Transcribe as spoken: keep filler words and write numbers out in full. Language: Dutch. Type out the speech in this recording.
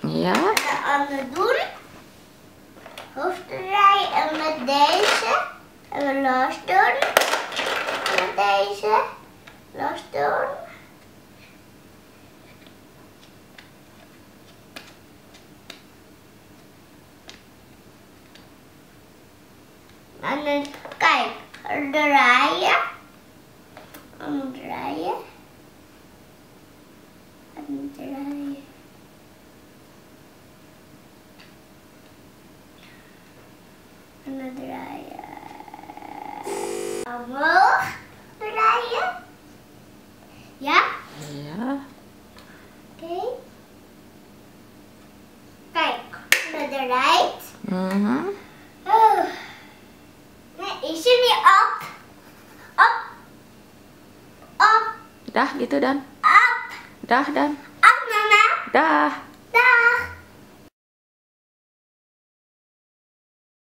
Ja. En de andere doen. Hoofddraaien en met deze. En we los doen. En met deze. Los doen. En dan, kijk, draaien. En draaien. En draaien. En dan draaien. Omhoog draaien. Ja? Ja. Oké. Okay. Kijk, en dan draait. Mhm. Oh. Nee, is er niet op. Op. Op. Dah gitu Dan. Op. Dah Dan. Op, mama. Dah.